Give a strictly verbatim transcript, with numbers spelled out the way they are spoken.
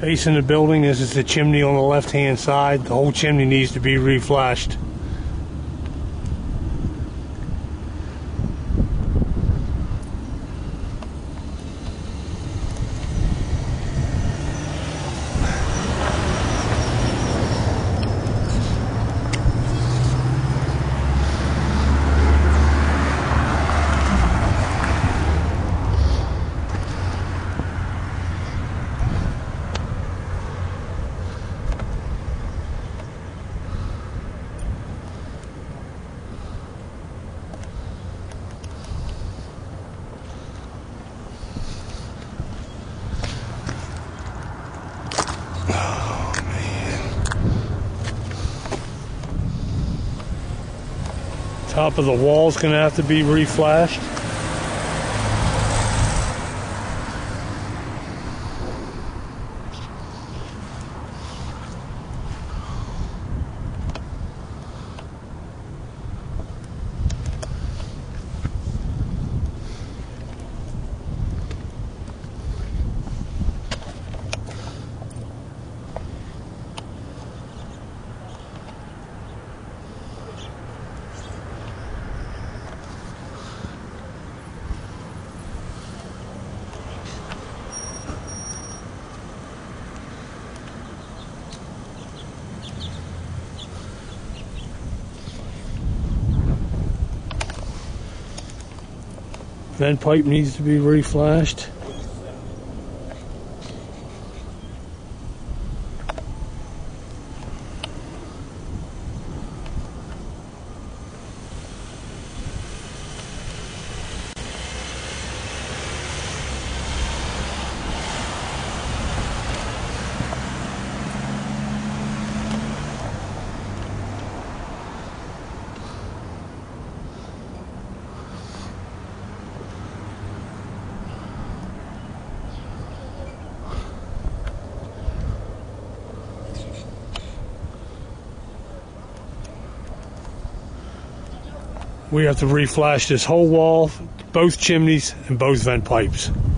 Facing the building, this is the chimney on the left hand side. The whole chimney needs to be reflashed. Top of the wall's gonna have to be reflashed. Vent pipe needs to be reflashed. We have to reflash this whole wall, both chimneys, and both vent pipes.